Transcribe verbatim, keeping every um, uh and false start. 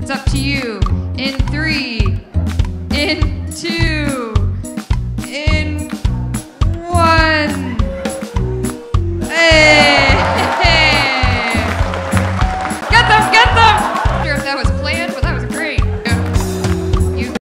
It's up to you. In three, in two,